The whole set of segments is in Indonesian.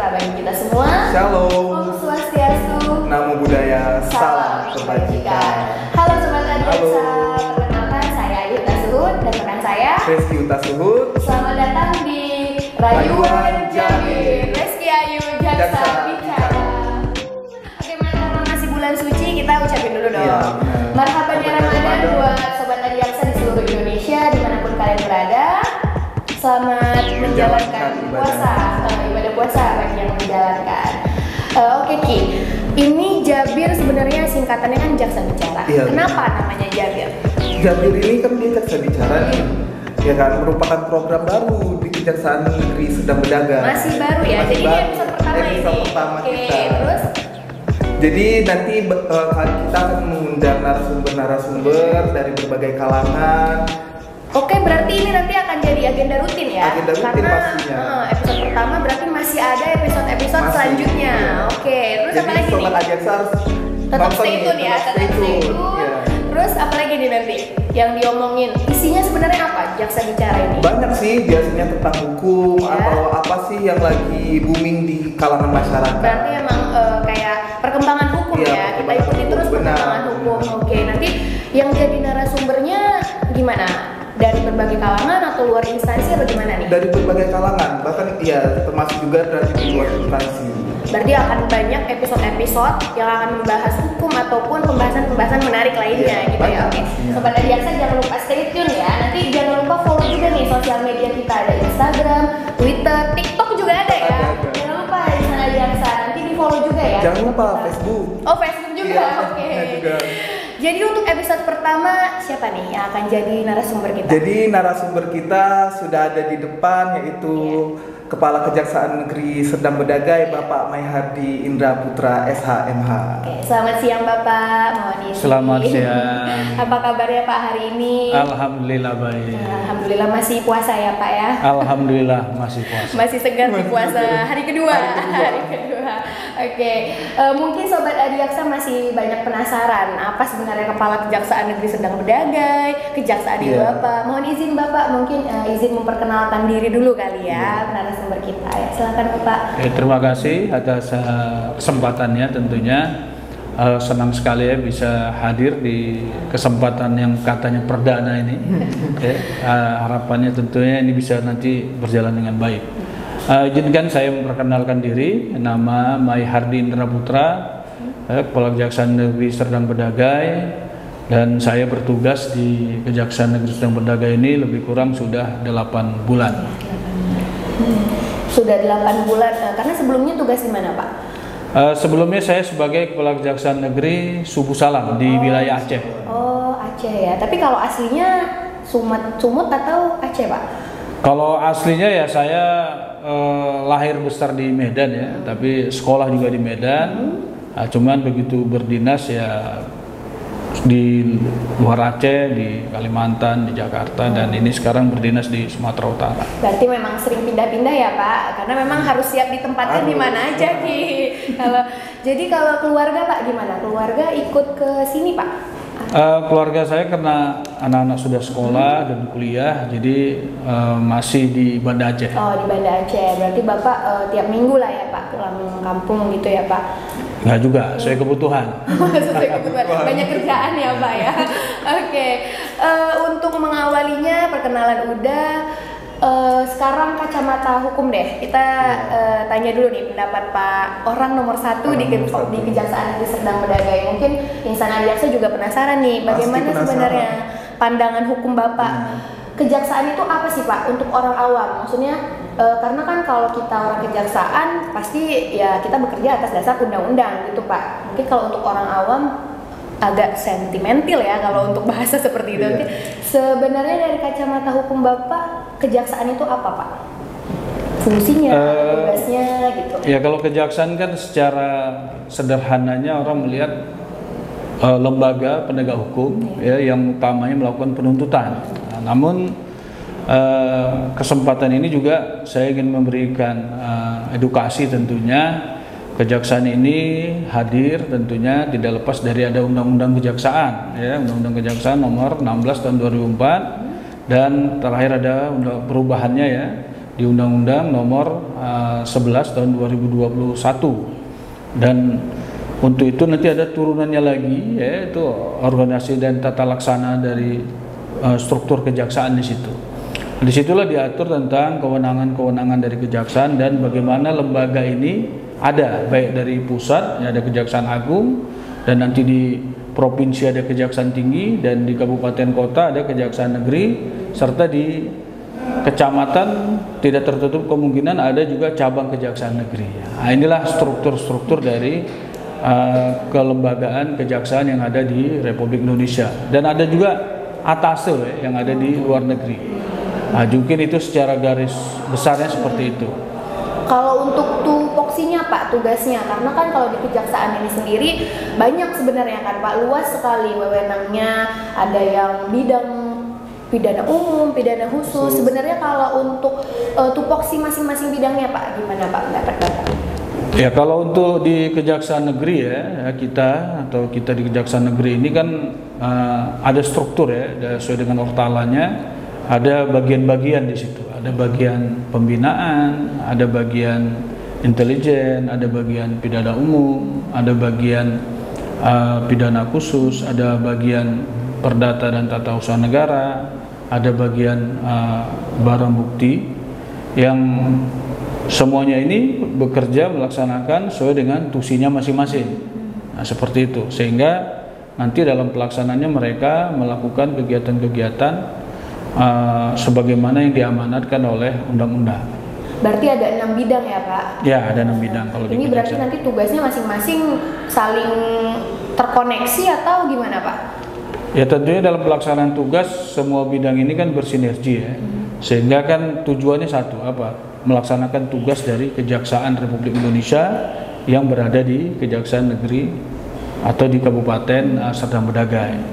sejahtera bagi kita semua. Shalom. Om Swastiastu. Namo Buddhaya. Salam kebajikan. Halo Sobat Adiaksa. Perkenalkan saya Ayu Tasuhud dan rekan saya Reski Utasuhud. Selamat datang di Rayuan Jamil. Reski Ayu Jaksa Bicara. Oke, karena masih bulan suci, kita ucapin dulu dong. Iya, Marhaban ya Ramadan buat Sobat Adiaksa di seluruh Indonesia dimanapun kalian berada. Selamat menjalankan ibadah puasa bagi yang menjalankan. Oke Ki, ini Jabir sebenarnya singkatannya kan Jaksa Bicara. Iya. Kenapa namanya Jabir? Jabir ini kan dia Jaksa Bicara nih, ya kan, merupakan program baru di Kejaksaan Negeri Sedang Berdagang. Masih baru ya, Masih jadi baru. ini episode pertama Episode ini. pertama Oke, kita. terus? Jadi nanti kita akan mengundang narasumber-narasumber dari berbagai kalangan. Oke, berarti ini nanti akan jadi agenda rutin ya? Agenda rutin Karena pastinya. episode pertama berarti masih ada episode-episode Masih, selanjutnya. iya. Oke, terus Jadi apa lagi Sobat nih? Adiaksa harus Tetap nonton stay nih, tune ya, tetap stay tune. Iya. Terus apa lagi nih nanti yang diomongin? Isinya sebenarnya apa Jaksa Bicara ini? Banyak sih, biasanya tentang hukum Ya. atau apa sih yang lagi booming di kalangan masyarakat. Berarti emang kayak perkembangan hukum Iya, ya, kita ikuti terus benar. perkembangan hukum. Oke, nanti yang jadi narasumbernya gimana? Dari berbagai kalangan atau luar instansi atau gimana nih? Dari berbagai kalangan, bahkan ya termasuk juga dari luar instansi. Berarti akan banyak episode-episode yang akan membahas hukum ataupun pembahasan-pembahasan menarik lainnya Iya, gitu ya. banyak Oke, pastinya. Sobat Adiaksa jangan lupa stay tune ya. Nanti jangan lupa follow juga nih sosial media kita, ada Instagram, Twitter, TikTok juga ada ya. Ada. Jangan lupa di sana Adiaksa, nanti di follow juga ya. Jangan lupa Kita. Facebook. Oh, Facebook juga. Iya, Oke. Facebooknya juga. Jadi untuk episode pertama siapa nih yang akan jadi narasumber kita? Jadi narasumber kita sudah ada di depan, yaitu Kepala Kejaksaan Negeri Sedang Berdagai, Bapak Maihardi Indra Putra SHMH. Oke, selamat siang Bapak, mohon izin. Selamat siang. Apa kabarnya Pak hari ini? Alhamdulillah baik. Alhamdulillah masih puasa ya Pak ya? Alhamdulillah masih puasa. Masih segar di puasa hari kedua. Hari kedua. Oke, mungkin Sobat Adiaksa masih banyak penasaran apa sebenarnya Kepala Kejaksaan Negeri Sedang Berdagai, Kejaksaan itu Iya. apa? Mohon izin Bapak, mungkin izin memperkenalkan diri dulu kali ya, narasumber kita ya. Silakan Bapak. Terima kasih atas kesempatannya tentunya. Senang sekali ya bisa hadir di kesempatan yang katanya perdana ini. Harapannya tentunya ini bisa nanti berjalan dengan baik. Izinkan saya memperkenalkan diri, nama Maihardi Indra Putra, Kepala Kejaksaan Negeri Sedang Berdagai, dan saya bertugas di Kejaksaan Negeri Sedang Berdagai ini lebih kurang sudah 8 bulan. Sudah 8 bulan, karena sebelumnya tugas di mana Pak? Sebelumnya saya sebagai Kepala Kejaksaan Negeri Subu Salam di wilayah Aceh. Oh, Aceh ya. Tapi kalau aslinya Sumut atau Aceh Pak? Kalau aslinya ya saya lahir besar di Medan ya, tapi sekolah juga di Medan. Cuman begitu berdinas ya di luar Aceh, di Kalimantan, di Jakarta, dan ini sekarang berdinas di Sumatera Utara. Berarti memang sering pindah-pindah ya Pak, karena memang harus siap ditempatkan di mana aja Ki. Kalau keluarga Pak gimana? Keluarga ikut ke sini Pak? Keluarga saya karena anak-anak sudah sekolah dan kuliah, jadi masih di Banda Aceh. Oh, di Banda Aceh. Berarti Bapak tiap minggu lah ya Pak pulang kampung gitu ya Pak? Nggak juga, saya kebutuhan. Sesuai kebutuhan. Banyak kerjaan ya Pak ya. Oke. Untuk mengawalinya perkenalan udah. Sekarang kacamata hukum deh. Kita tanya dulu nih pendapat Pak orang nomor satu di Kejaksaan Negeri Sedang Berdagai. Mungkin insan Adiaksa juga penasaran nih, bagaimana sebenarnya pandangan hukum Bapak. Kejaksaan itu apa sih Pak untuk orang awam? Maksudnya karena kan kalau kita orang kejaksaan pasti ya kita bekerja atas dasar undang-undang gitu Pak. Mungkin kalau untuk orang awam agak sentimental ya kalau untuk bahasa seperti itu. Oke. Sebenarnya dari kacamata hukum Bapak, kejaksaan itu apa Pak? Fungsinya, tugasnya gitu. Ya kalau kejaksaan kan secara sederhananya orang melihat lembaga penegak hukum ya yang utamanya melakukan penuntutan. Namun kesempatan ini juga saya ingin memberikan edukasi tentunya. Kejaksaan ini hadir tentunya tidak lepas dari ada Undang-Undang Kejaksaan ya, Undang-Undang Kejaksaan nomor 16 tahun 2004, dan terakhir ada perubahannya ya di Undang-Undang Nomor 11 tahun 2021. Dan untuk itu nanti ada turunannya lagi, yaitu organisasi dan tata laksana dari struktur kejaksaan di situ. Disitulah diatur tentang kewenangan-kewenangan dari kejaksaan dan bagaimana lembaga ini ada, baik dari pusat, ya, ada Kejaksaan Agung, dan nanti di provinsi ada Kejaksaan Tinggi, dan di kabupaten kota ada Kejaksaan Negeri, serta di kecamatan tidak tertutup kemungkinan ada juga cabang Kejaksaan Negeri. Nah, inilah struktur-struktur dari kelembagaan kejaksaan yang ada di Republik Indonesia, dan ada juga atase yang ada di luar negeri. Nah, mungkin itu secara garis besarnya seperti itu. Kalau untuk tupoksinya Pak, tugasnya, karena kan kalau di kejaksaan ini sendiri banyak sebenarnya kan Pak, luas sekali wewenangnya, ada yang bidang pidana umum, pidana khusus. Sebenarnya kalau untuk tupoksi masing-masing bidangnya Pak, gimana Pak pendapat Bapak? Ya, kalau untuk di Kejaksaan Negeri ya, kita di Kejaksaan Negeri ini kan ada struktur ya, sesuai dengan ortalanya. Ada bagian-bagian di situ, ada bagian pembinaan, ada bagian intelijen, ada bagian pidana umum, ada bagian pidana khusus, ada bagian perdata dan tata usaha negara, ada bagian barang bukti, yang semuanya ini bekerja melaksanakan sesuai dengan tusinya masing-masing. Nah, seperti itu, sehingga nanti dalam pelaksanaannya mereka melakukan kegiatan-kegiatan sebagaimana yang diamanatkan oleh undang-undang. Berarti ada 6 bidang ya Pak? Ya, ada 6 bidang kalau ini berarti nanti tugasnya masing-masing saling terkoneksi atau gimana Pak? Ya, tentunya dalam pelaksanaan tugas semua bidang ini kan bersinergi ya, sehingga kan tujuannya satu, apa? Melaksanakan tugas dari Kejaksaan Republik Indonesia yang berada di Kejaksaan Negeri atau di Kabupaten Serdang Bedagai.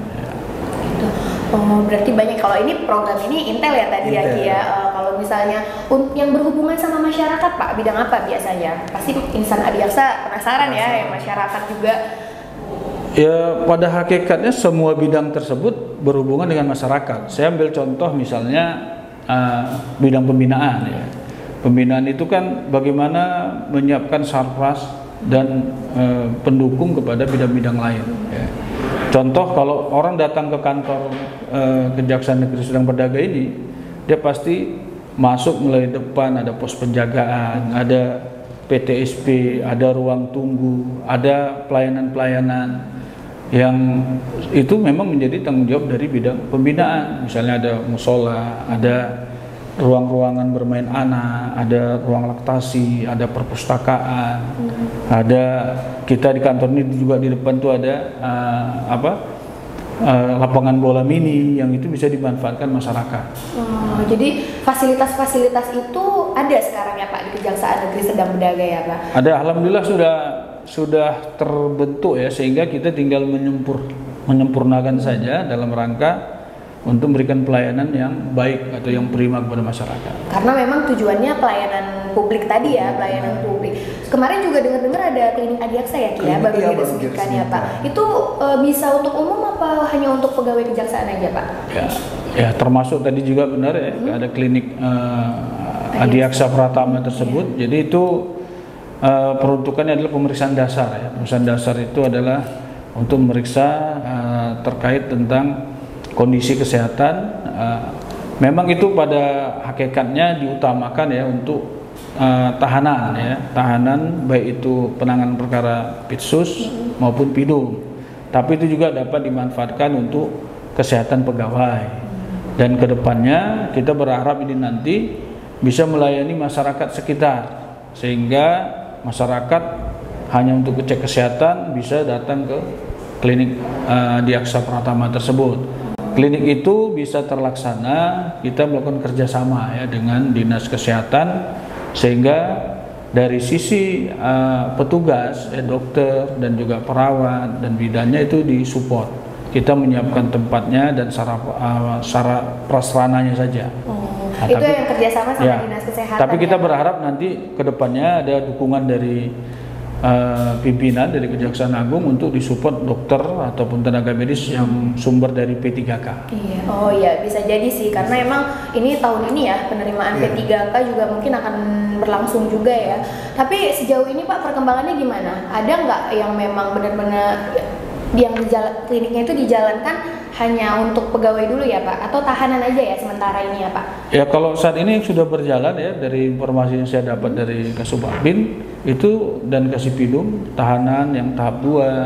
Oh, berarti banyak. Kalau ini program ini Intel ya tadi ya Ki ya. Kalau misalnya yang berhubungan sama masyarakat Pak, bidang apa biasanya? Pasti insan adiaksa penasaran ya, masyarakat juga. Ya, pada hakikatnya semua bidang tersebut berhubungan dengan masyarakat. Saya ambil contoh misalnya bidang pembinaan ya. Pembinaan itu kan bagaimana menyiapkan sarpas dan pendukung kepada bidang-bidang lain ya. Contoh, kalau orang datang ke kantor Kejaksaan Negeri Serdang Bedagai ini, dia pasti masuk melalui depan, ada pos penjagaan, ada PTSP, ada ruang tunggu, ada pelayanan-pelayanan yang itu memang menjadi tanggung jawab dari bidang pembinaan. Misalnya ada musola, ada ruang-ruangan bermain anak, ada ruang laktasi, ada perpustakaan, ada kita di kantor ini juga di depan tuh ada lapangan bola mini yang itu bisa dimanfaatkan masyarakat. Jadi fasilitas-fasilitas itu ada sekarang ya Pak di Kejaksaan Negeri Serdang Bedagai ya Pak? Ada, alhamdulillah sudah terbentuk ya, sehingga kita tinggal menyempurnakan saja dalam rangka untuk memberikan pelayanan yang baik atau yang prima kepada masyarakat. Karena memang tujuannya pelayanan publik tadi ya, pelayanan publik. Kemarin juga dengar-dengar ada klinik adiaksa ya Ki ya, baru diresmikan ya Pak. Itu bisa untuk umum apa hanya untuk pegawai kejaksaan aja Pak? Ya, termasuk tadi juga benar ya, ada klinik adiaksa Pratama tersebut. Jadi itu peruntukannya adalah pemeriksaan dasar ya. Pemeriksaan dasar itu adalah untuk memeriksa terkait tentang kondisi kesehatan. Memang itu pada hakikatnya diutamakan ya untuk tahanan ya, tahanan baik itu penanganan perkara Pitsus maupun Pidum. Tapi itu juga dapat dimanfaatkan untuk kesehatan pegawai. Dan kedepannya kita berharap ini nanti bisa melayani masyarakat sekitar, sehingga masyarakat hanya untuk cek kesehatan bisa datang ke klinik Adiaksa Pratama tersebut. Klinik itu bisa terlaksana, kita melakukan kerjasama ya dengan Dinas Kesehatan, sehingga dari sisi petugas, dokter dan juga perawat dan bidannya itu disupport. Kita menyiapkan tempatnya dan sarana prasarananya saja. Itu yang kerjasama sama Dinas Kesehatan. Tapi kita berharap nanti kedepannya ada dukungan dari pimpinan dari Kejaksaan Agung untuk disupport dokter ataupun tenaga medis yang sumber dari P3K. Iya. Oh iya, bisa jadi sih karena emang ini tahun ini ya penerimaan P3K juga mungkin akan berlangsung juga ya. Tapi sejauh ini Pak perkembangannya gimana? Ada nggak yang memang benar-benar yang kliniknya itu dijalankan hanya untuk pegawai dulu ya Pak? Atau tahanan aja ya sementara ini ya Pak? Ya kalau saat ini sudah berjalan ya dari informasi yang saya dapat dari Kasubagpin itu dan Kasipidum tahanan yang tahap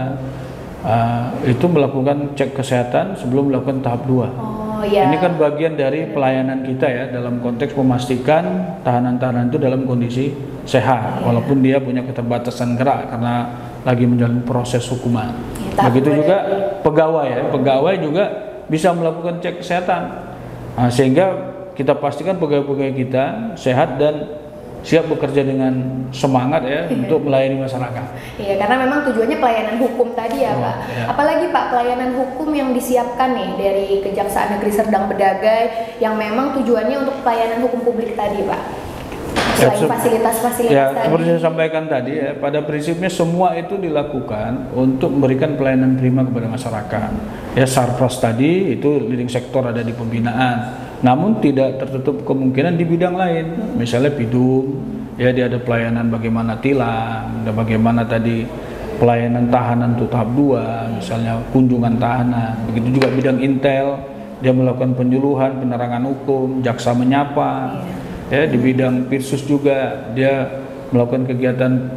2 itu melakukan cek kesehatan sebelum melakukan tahap 2. Oh ya. Ini kan bagian dari pelayanan kita ya dalam konteks memastikan tahanan-tahanan itu dalam kondisi sehat walaupun dia punya keterbatasan gerak karena lagi menjalani proses hukuman. Ya, begitu juga pegawai ya, pegawai juga bisa melakukan cek kesehatan. Sehingga kita pastikan pegawai-pegawai kita sehat dan siap bekerja dengan semangat ya untuk melayani masyarakat. Iya, karena memang tujuannya pelayanan hukum tadi ya Pak. Ya. Apalagi Pak pelayanan hukum yang disiapkan nih dari Kejaksaan Negeri Serdang Bedagai yang memang tujuannya untuk pelayanan hukum publik tadi Pak. Selain fasilitas-fasilitas ya, tadi. seperti saya sampaikan tadi ya, pada prinsipnya semua itu dilakukan untuk memberikan pelayanan prima kepada masyarakat. Ya, Sarpras tadi itu leading sektor ada di pembinaan. Namun tidak tertutup kemungkinan di bidang lain, misalnya Pidum, ya dia ada pelayanan bagaimana tilang, ada bagaimana tadi pelayanan tahanan untuk tahap 2, misalnya kunjungan tahanan. Begitu juga bidang intel, dia melakukan penyuluhan, penerangan hukum, jaksa menyapa. Ya, di bidang Pirsus juga dia melakukan kegiatan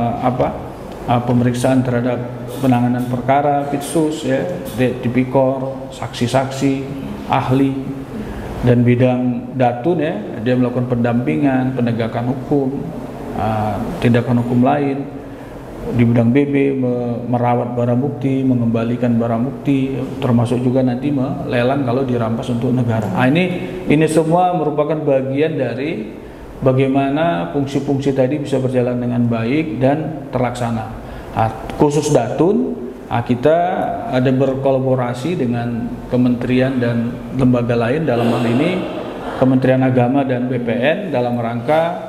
pemeriksaan terhadap penanganan perkara Pirsus ya, tipikor, saksi-saksi, ahli. Dan bidang Datun ya, dia melakukan pendampingan, penegakan hukum, tindakan hukum lain. Di bidang BB merawat barang bukti, mengembalikan barang bukti, termasuk juga nanti melelang kalau dirampas untuk negara. Ini semua merupakan bagian dari bagaimana fungsi-fungsi tadi bisa berjalan dengan baik dan terlaksana. Khusus Datun, kita ada berkolaborasi dengan kementerian dan lembaga lain, dalam hal ini Kementerian Agama dan BPN dalam rangka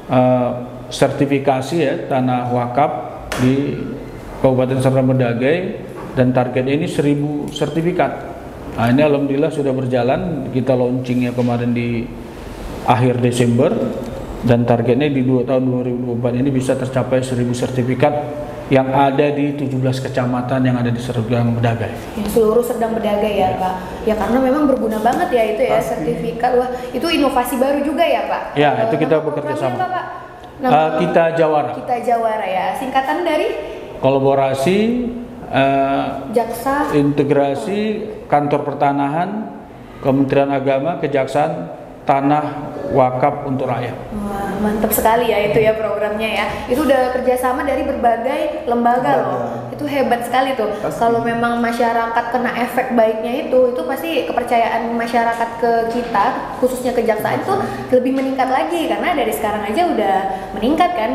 sertifikasi ya tanah wakaf di Kabupaten Serdang Bedagai, dan targetnya ini 1000 sertifikat. Ini alhamdulillah sudah berjalan, kita launchingnya kemarin di akhir Desember, dan targetnya di tahun 2024 ini bisa tercapai 1000 sertifikat yang ada di 17 kecamatan yang ada di Serdang Bedagai. Ya, seluruh Serdang Bedagai ya Pak. Ya karena memang berguna banget ya itu ya sertifikat. Wah, itu inovasi baru juga ya Pak. Ya, itu kita bekerja sama. Apa, Pak? Kita Jawara. Kita Jawara ya. Singkatan dari kolaborasi, jaksa, integrasi, kantor pertanahan, Kementerian Agama, Kejaksaan, tanah wakaf untuk rakyat. Wah, mantap sekali ya itu ya programnya ya. Itu udah kerjasama dari berbagai lembaga loh. Itu hebat sekali tuh. Kalau memang masyarakat kena efek baiknya itu pasti kepercayaan masyarakat ke kita, khususnya kejaksaan itu lebih meningkat lagi karena dari sekarang aja udah meningkat kan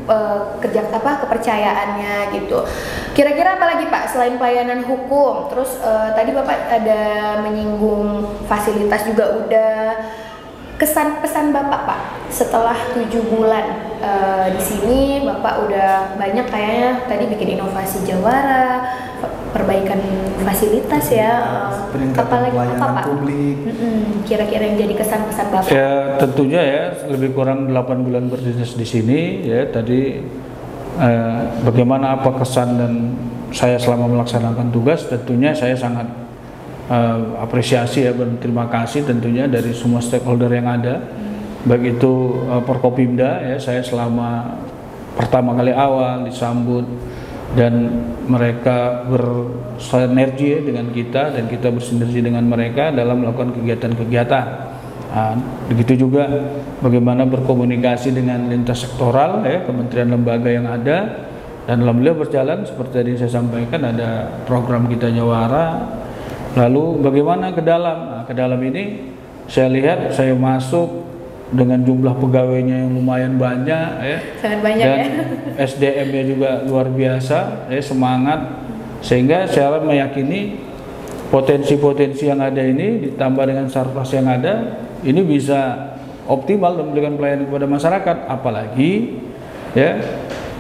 kepercayaannya gitu. Kira-kira apa lagi Pak selain pelayanan hukum? Terus tadi Bapak ada menyinggung fasilitas juga udah. Kesan pesan Bapak Pak setelah 7 bulan di sini, Bapak udah banyak kayaknya tadi bikin inovasi Jawara, perbaikan fasilitas ya, peningkatan pelayanan publik. Kira-kira yang jadi kesan pesan Bapak? Ya tentunya ya lebih kurang 8 bulan berdinas di sini ya, tadi bagaimana apa kesan dan saya selama melaksanakan tugas, tentunya saya sangat apresiasi ya, berterima kasih tentunya dari semua stakeholder yang ada, baik itu Forkopimda ya, saya selama pertama kali awal disambut dan mereka bersinergi ya dengan kita dan kita bersinergi dengan mereka dalam melakukan kegiatan-kegiatan. Begitu juga bagaimana berkomunikasi dengan lintas sektoral ya, kementerian lembaga yang ada, dan alhamdulillah berjalan seperti tadi saya sampaikan, ada program Kita Jawara. Lalu bagaimana ke dalam? Ke dalam ini saya lihat saya masuk dengan jumlah pegawainya yang lumayan banyak ya. Sangat banyak dan ya. SDM-nya juga luar biasa ya, semangat, sehingga saya meyakini potensi-potensi yang ada ini ditambah dengan Sarpras yang ada ini bisa optimal dan memberikan pelayanan kepada masyarakat, apalagi ya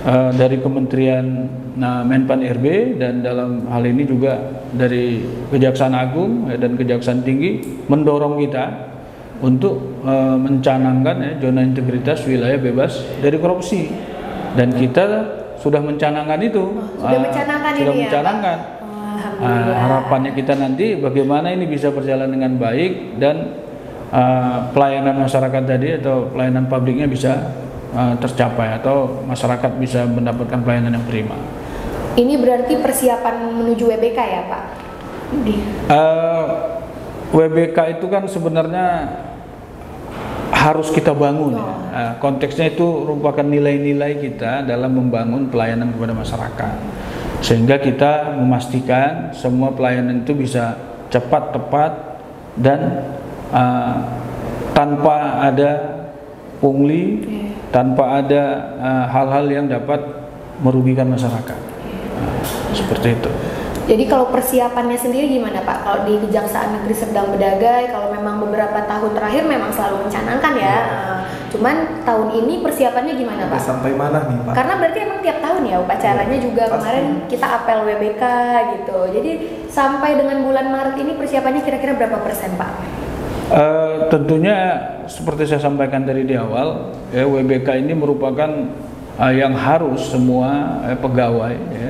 dari Kementerian Menpan RB dan dalam hal ini juga dari Kejaksaan Agung dan Kejaksaan Tinggi mendorong kita untuk mencanangkan ya, zona integritas wilayah bebas dari korupsi, dan kita sudah mencanangkan itu. Sudah mencanangkan sudah ini mencanangkan. ya, Alhamdulillah. Harapannya kita nanti bagaimana ini bisa berjalan dengan baik dan pelayanan masyarakat tadi atau pelayanan publiknya bisa tercapai atau masyarakat bisa mendapatkan pelayanan yang prima. Ini berarti persiapan menuju WBK ya Pak? WBK itu kan sebenarnya harus kita bangun. Konteksnya itu merupakan nilai-nilai kita dalam membangun pelayanan kepada masyarakat, sehingga kita memastikan semua pelayanan itu bisa cepat, tepat, dan tanpa ada pungli, tanpa ada hal-hal yang dapat merugikan masyarakat. Seperti itu. Jadi kalau persiapannya sendiri gimana Pak? Kalau di Kejaksaan Negeri Serdang Bedagai, kalau memang beberapa tahun terakhir memang selalu mencanangkan ya. Cuman tahun ini persiapannya gimana Pak? Sampai mana nih Pak? Karena berarti emang tiap tahun ya upacaranya juga Pasti. kemarin kita apel WBK gitu. Jadi sampai dengan bulan Maret ini persiapannya kira-kira berapa persen Pak? Tentunya seperti saya sampaikan tadi di awal, ya, WBK ini merupakan yang harus semua pegawai ya,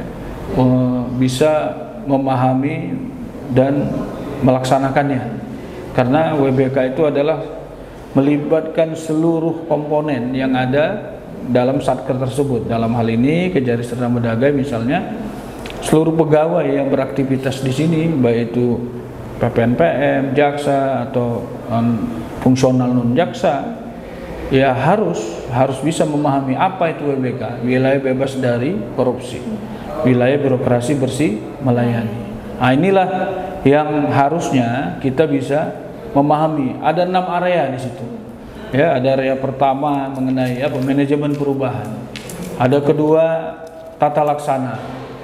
bisa memahami dan melaksanakannya, karena WBK itu adalah melibatkan seluruh komponen yang ada dalam satker tersebut. Dalam hal ini Kejari Serdang Bedagai misalnya, seluruh pegawai yang beraktivitas di sini, baik itu PPNPM, jaksa atau fungsional non jaksa, ya harus bisa memahami apa itu WBK, wilayah bebas dari korupsi, wilayah birokrasi bersih melayani. Nah, inilah yang harusnya kita bisa memahami. Ada 6 area di situ. Ya, ada area pertama mengenai manajemen perubahan. Ada kedua tata laksana.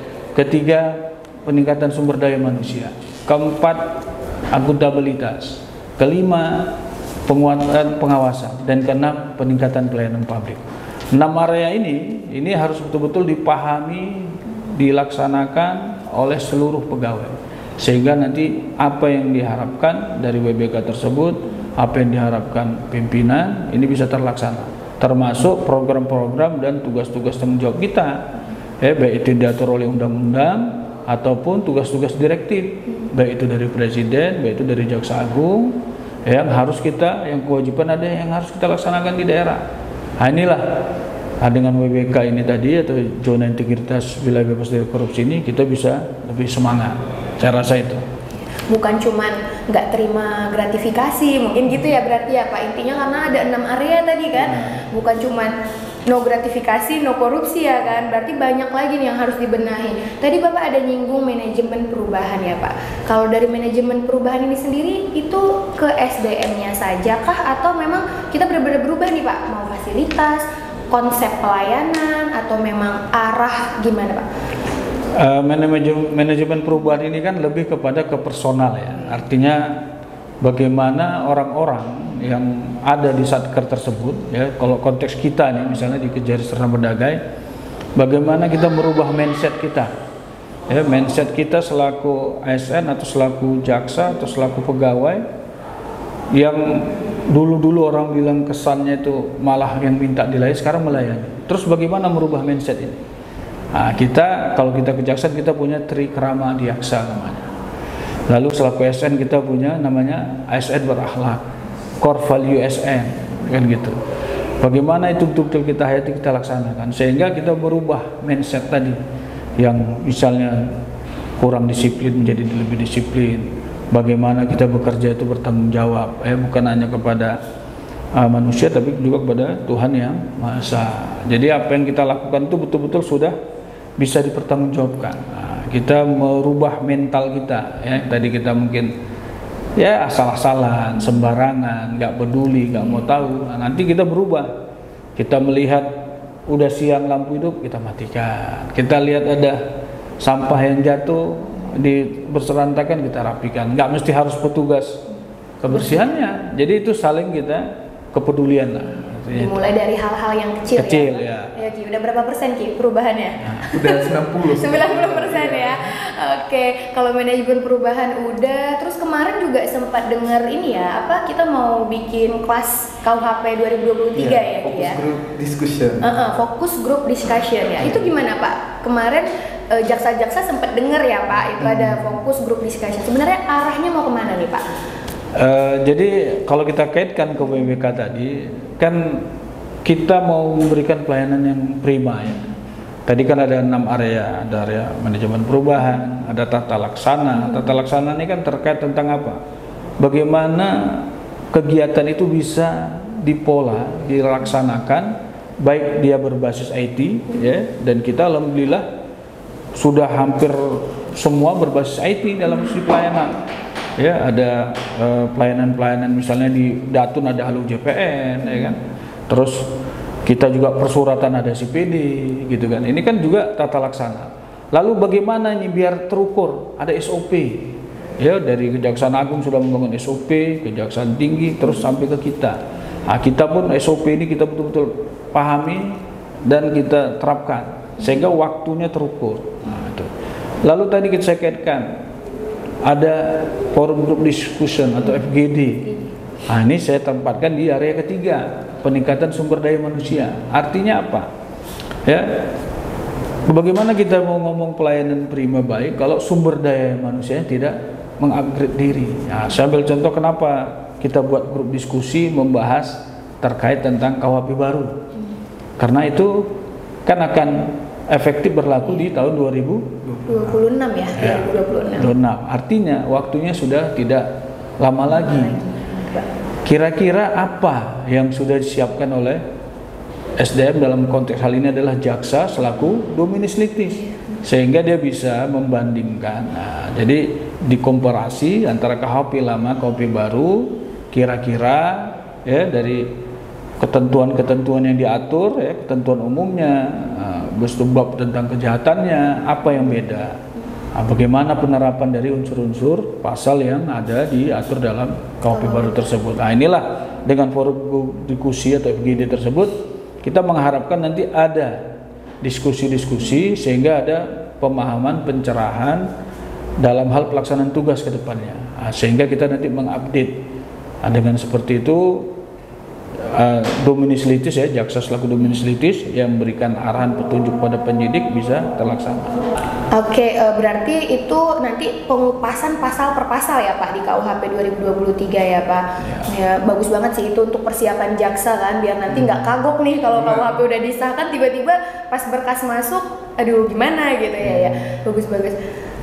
Ketiga peningkatan sumber daya manusia. Keempat akuntabilitas. Kelima penguatan pengawasan, dan keenam peningkatan pelayanan publik. 6 area ini harus betul-betul dipahami, dilaksanakan oleh seluruh pegawai, sehingga nanti apa yang diharapkan dari WBK tersebut, apa yang diharapkan pimpinan ini bisa terlaksana, termasuk program-program dan tugas-tugas tanggung jawab kita, baik itu diatur oleh undang-undang ataupun tugas-tugas direktif, baik itu dari presiden, baik itu dari jaksa agung, yang harus kita, yang kewajiban ada yang harus kita laksanakan di daerah. Nah, inilah dengan WBK ini tadi atau zona integritas wilayah bebas dari korupsi ini, kita bisa lebih semangat. Saya rasa itu. Bukan cuman nggak terima gratifikasi, mungkin gitu ya berarti ya Pak, intinya karena ada 6 area tadi kan, bukan cuman no gratifikasi, no korupsi ya kan, berarti banyak lagi nih yang harus dibenahi. Tadi Bapak ada nyinggung manajemen perubahan ya Pak. Kalau dari manajemen perubahan ini sendiri itu ke SDM-nya saja kah, atau memang kita benar-benar berubah nih Pak, mau fasilitas, konsep pelayanan, atau memang arah gimana Pak? Manajemen perubahan ini kan lebih kepada ke personal ya, artinya bagaimana orang-orang yang ada di satker tersebut ya, kalau konteks kita nih misalnya di Kejari Serdang Bedagai, bagaimana kita merubah mindset kita ya, mindset kita selaku ASN atau selaku jaksa atau selaku pegawai yang dulu-dulu orang bilang kesannya itu malah yang minta dilayani, sekarang melayani. Terus bagaimana merubah mindset ini? Nah, kalau kita kejaksaan kita punya Trikrama Diaksa namanya. Lalu selaku ASN kita punya namanya ASN berakhlak, core value ASN, kan gitu. Bagaimana itu betul-betul kita hayati, kita laksanakan, sehingga kita berubah mindset tadi yang misalnya kurang disiplin menjadi lebih disiplin. Bagaimana kita bekerja itu bertanggung jawab, bukan hanya kepada manusia tapi juga kepada Tuhan yang Maha Esa. Jadi apa yang kita lakukan itu betul-betul sudah bisa dipertanggungjawabkan. Nah, kita merubah mental kita ya. Tadi kita mungkin ya asal-asalan, sembarangan, nggak peduli, nggak mau tahu. Nah, nanti kita berubah. Kita melihat udah siang lampu hidup, kita matikan. Kita lihat ada sampah yang jatuh berserantakan, kita rapikan. Nggak mesti harus petugas kebersihannya. Jadi itu saling kita kepedulian lah. Dimulai dari hal-hal yang kecil, ya. Ya Ki, udah berapa persen Ki perubahannya? Udah 90%. 90% ya. Oke, kalau manajemen perubahan udah, terus kemarin juga sempat dengar ini ya, apa kita mau bikin kelas KUHP 2023 ya Ki ya? Fokus group discussion. Fokus group discussion ya. Itu gimana Pak? Kemarin jaksa-jaksa sempat dengar ya Pak, itu ada fokus group discussion. Sebenarnya arahnya mau kemana nih Pak? Jadi kalau kita kaitkan ke WBK tadi, kan kita mau memberikan pelayanan yang prima ya. Tadi kan ada 6 area, ada area manajemen perubahan, ada tata laksana. Tata laksana ini kan terkait tentang apa? Bagaimana kegiatan itu bisa dipola, dilaksanakan, baik dia berbasis IT ya, dan kita alhamdulillah sudah hampir semua berbasis IT dalam sisi pelayanan. Ya, ada pelayanan-pelayanan misalnya di Datun ada Halo JPN ya kan. Terus kita juga persuratan ada CPD gitu kan. Ini kan juga tata laksana. Lalu bagaimana ini biar terukur? Ada SOP. Ya, dari Kejaksaan Agung sudah membangun SOP, Kejaksaan Tinggi terus sampai ke kita. Nah, kita pun SOP ini kita betul-betul pahami dan kita terapkan sehingga waktunya terukur. Nah, itu. Lalu tadi saya kaitkan ada forum group discussion atau FGD. Nah, ini saya tempatkan di area ketiga, peningkatan sumber daya manusia. Artinya apa? Ya, bagaimana kita mau ngomong pelayanan prima baik kalau sumber daya manusia tidak mengupgrade diri. Nah, saya ambil contoh kenapa kita buat grup diskusi membahas terkait tentang KUHP baru. Karena itu kan akan efektif berlaku di tahun 2026 ya, 2026. Artinya waktunya sudah tidak lama lagi. Kira-kira apa yang sudah disiapkan oleh SDM dalam konteks hal ini adalah jaksa selaku dominis litis, sehingga dia bisa membandingkan. Nah, jadi dikomparasi antara KUHP lama, KUHP baru, kira-kira ya dari ketentuan-ketentuan yang diatur ya, ketentuan umumnya, bab tentang kejahatannya, apa yang beda. Nah, bagaimana penerapan dari unsur-unsur pasal yang ada diatur dalam KUHP baru tersebut. Nah, inilah dengan forum diskusi atau FGD tersebut kita mengharapkan nanti ada diskusi-diskusi sehingga ada pemahaman, pencerahan dalam hal pelaksanaan tugas ke depannya. Nah, sehingga kita nanti mengupdate. Nah, dengan seperti itu dominis litis ya, jaksa selaku dominis litis yang memberikan arahan petunjuk pada penyidik bisa terlaksana. Oke, berarti itu nanti pengupasan pasal per pasal ya Pak di KUHP 2023 ya Pak. Ya, bagus banget sih itu untuk persiapan jaksa kan, biar nanti nggak kagok nih kalau KUHP udah disahkan tiba-tiba pas berkas masuk, aduh gimana gitu ya. Bagus-bagus.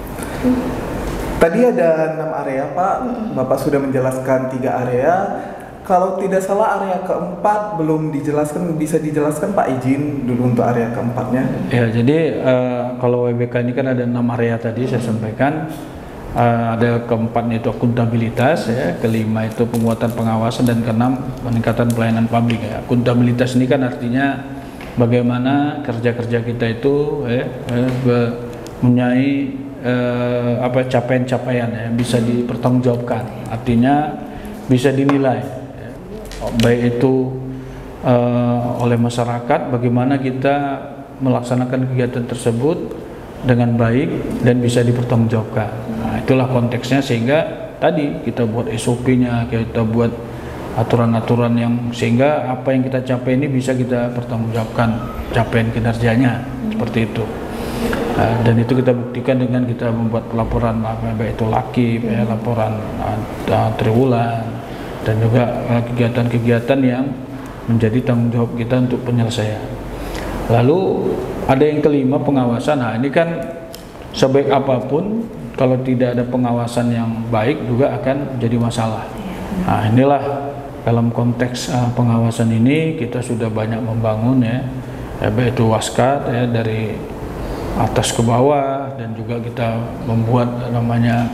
Tadi ada 6 area Pak, Bapak sudah menjelaskan 3 area. Kalau tidak salah area keempat belum dijelaskan, bisa dijelaskan Pak, izin dulu untuk area keempatnya. Ya, jadi kalau WBK ini kan ada 6 area tadi saya sampaikan. Ada keempatnya itu akuntabilitas ya, kelima itu penguatan pengawasan, dan keenam peningkatan pelayanan publik ya. Akuntabilitas ini kan artinya bagaimana kerja-kerja kita itu mempunyai capaian-capaian ya, bisa dipertanggungjawabkan. Artinya bisa dinilai baik itu oleh masyarakat, bagaimana kita melaksanakan kegiatan tersebut dengan baik dan bisa dipertanggungjawabkan. Nah, itulah konteksnya, sehingga tadi kita buat SOP-nya, kita buat aturan-aturan yang sehingga apa yang kita capai ini bisa kita pertanggungjawabkan capaian kinerjanya seperti itu. Dan itu kita buktikan dengan kita membuat laporan baik itu lakib ya, laporan triwulan, dan juga kegiatan-kegiatan yang menjadi tanggung jawab kita untuk penyelesaian. Lalu ada yang kelima, pengawasan. Nah, ini kan sebaik apapun kalau tidak ada pengawasan yang baik juga akan jadi masalah. Nah, inilah dalam konteks pengawasan ini kita sudah banyak membangun ya, baik itu waskat ya dari atas ke bawah, dan juga kita membuat namanya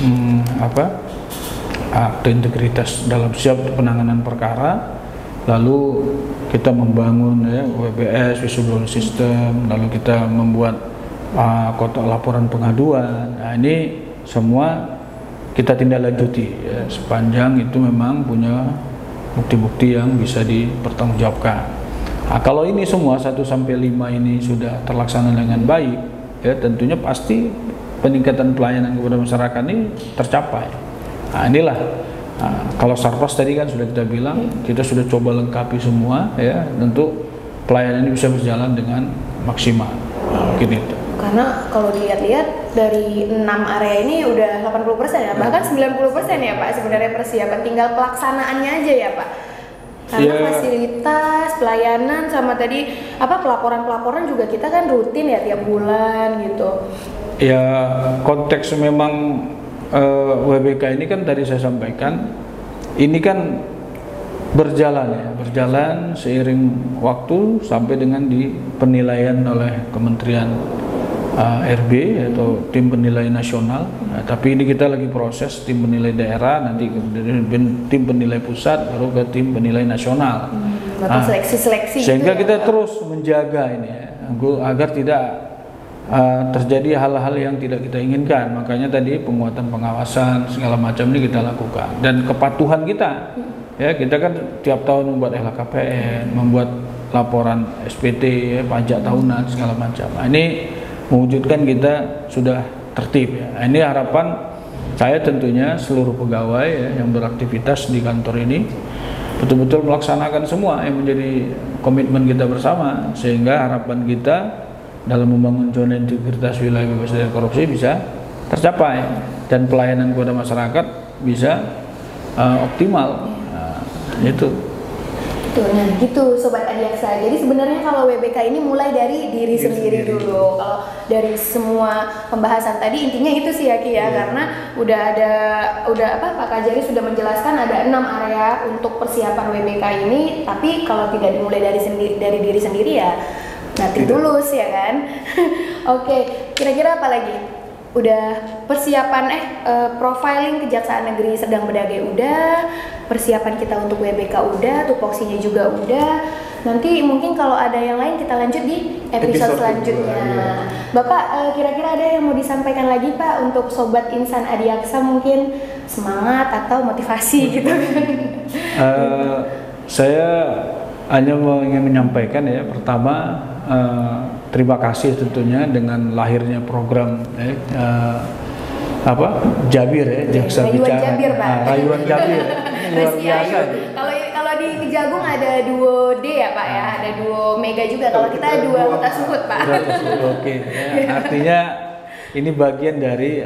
akte integritas dalam siap penanganan perkara. Lalu kita membangun ya, WBS, whistleblower system, lalu kita membuat kotak laporan pengaduan. Nah, ini semua kita tindak lanjuti ya, sepanjang itu memang punya bukti-bukti yang bisa dipertanggungjawabkan. Nah, kalau ini semua 1-5 ini sudah terlaksana dengan baik, ya tentunya pasti peningkatan pelayanan kepada masyarakat ini tercapai. Nah, inilah kalau Sarpras tadi kan sudah kita bilang, kita sudah coba lengkapi semua, ya tentu pelayanan ini bisa berjalan dengan maksimal. Nah, mungkin itu. Karena kalau dilihat-lihat dari 6 area ini udah 80% ya, bahkan 90% ya Pak sebenarnya persiapan, tinggal pelaksanaannya aja ya Pak. Karena fasilitas, pelayanan, sama tadi pelaporan-pelaporan juga kita kan rutin ya tiap bulan gitu. Ya konteks memang WBK ini kan tadi saya sampaikan, ini kan berjalan seiring waktu sampai dengan di penilaian oleh Kementerian RB atau tim penilai nasional. Nah, tapi ini kita lagi proses tim penilai daerah, nanti kemudian tim penilai pusat, baru ke tim penilai nasional. Seleksi-seleksi. Sehingga gitu kita ya, terus menjaga ini ya, agar tidak terjadi hal-hal yang tidak kita inginkan. Makanya tadi penguatan pengawasan segala macam ini kita lakukan, dan kepatuhan kita. Ya, kita kan tiap tahun membuat LHKPN, membuat laporan SPT, ya, pajak tahunan segala macam. Nah, ini mewujudkan kita sudah tertib ya. Nah, ini harapan saya tentunya seluruh pegawai ya, yang beraktivitas di kantor ini betul-betul melaksanakan semua yang menjadi komitmen kita bersama, sehingga harapan kita dalam membangun zona integritas wilayah bebas dari korupsi bisa tercapai dan pelayanan kepada masyarakat bisa optimal. Itu. Nah gitu Sobat Adiaksa. Jadi sebenarnya kalau WBK ini mulai dari diri sendiri dulu. Kalau dari semua pembahasan tadi intinya itu sih ya Ki ya, karena udah Pak Kajari sudah menjelaskan ada 6 area untuk persiapan WBK ini, tapi kalau tidak dimulai dari diri sendiri ya nanti tulus ya kan. Oke, kira-kira apa lagi? Udah persiapan profiling Kejaksaan Negeri Serdang Bedagai udah, persiapan kita untuk WBK udah, tupoksinya juga udah. Nanti mungkin kalau ada yang lain kita lanjut di episode selanjutnya. Bapak kira-kira ada yang mau disampaikan lagi Pak untuk Sobat Insan Adiaksa, mungkin semangat atau motivasi gitu? Saya hanya ingin menyampaikan ya, pertama terima kasih tentunya dengan lahirnya program Jabir ya, Jaksa Bicara. Rayuan Jabir. Luar biasa. Kalau di Kejagung ada duo D ya Pak ya, ada duo Mega juga. Kalau kita dua Kota Suhut Pak. Oke. Ya, artinya ini bagian dari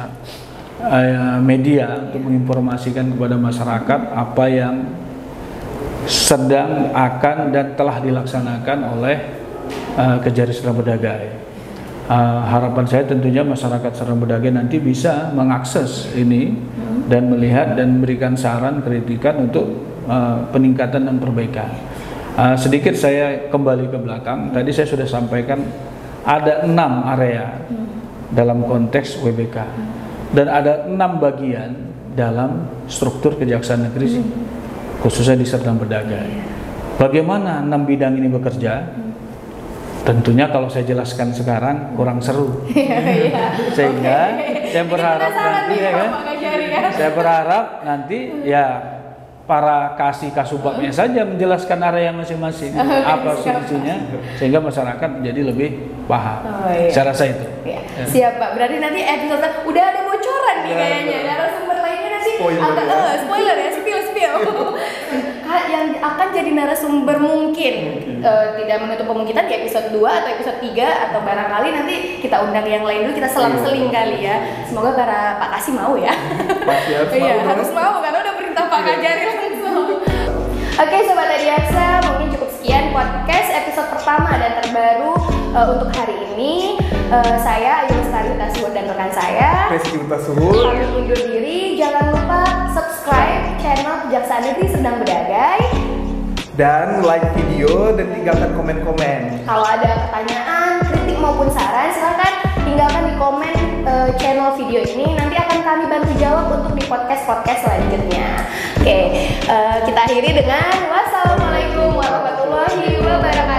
media untuk menginformasikan kepada masyarakat apa yang sedang, akan, dan telah dilaksanakan oleh Kejari Serdang Bedagai. Harapan saya tentunya masyarakat Serdang Bedagai nanti bisa mengakses ini dan melihat dan memberikan saran, kritikan untuk peningkatan dan perbaikan. Sedikit saya kembali ke belakang. Tadi saya sudah sampaikan ada 6 area dalam konteks WBK dan ada 6 bagian dalam struktur Kejaksaan Negeri khususnya di Serdang Bedagai. Bagaimana 6 bidang ini bekerja? Tentunya kalau saya jelaskan sekarang kurang seru. Sehingga saya berharap nanti saya berharap nanti ya para kasubagnya saja menjelaskan area masing-masing apa solusinya, sehingga masyarakat menjadi lebih paham. Saya rasa itu. Siap Pak. Berarti nanti episode udah ada bocoran nih kayaknya. Narasumber lainnya nanti spoiler ya, spill. Yang akan jadi narasumber mungkin tidak menutup kemungkinan di episode 2 atau episode 3, atau barangkali nanti kita undang yang lain dulu, kita selang-seling kali ya. Semoga para Pak Kasih mau ya. Harus mau karena udah perintah Pak Kajari langsung. Oke Sobat Adiaksa, mungkin cukup sekian podcast episode pertama dan terbaru untuk hari ini. Saya Ayu Lestari Utasuhut dan rekan saya Reski Utasuhut kami undur diri. Jangan lupa subscribe channel Kejaksaan Negeri Serdang Bedagai dan like video dan tinggalkan komen-komen. Kalau ada pertanyaan, kritik maupun saran, silahkan tinggalkan di komen channel video ini. Nanti akan kami bantu jawab untuk di podcast-podcast selanjutnya. Oke, kita akhiri dengan wassalamualaikum warahmatullahi wabarakatuh.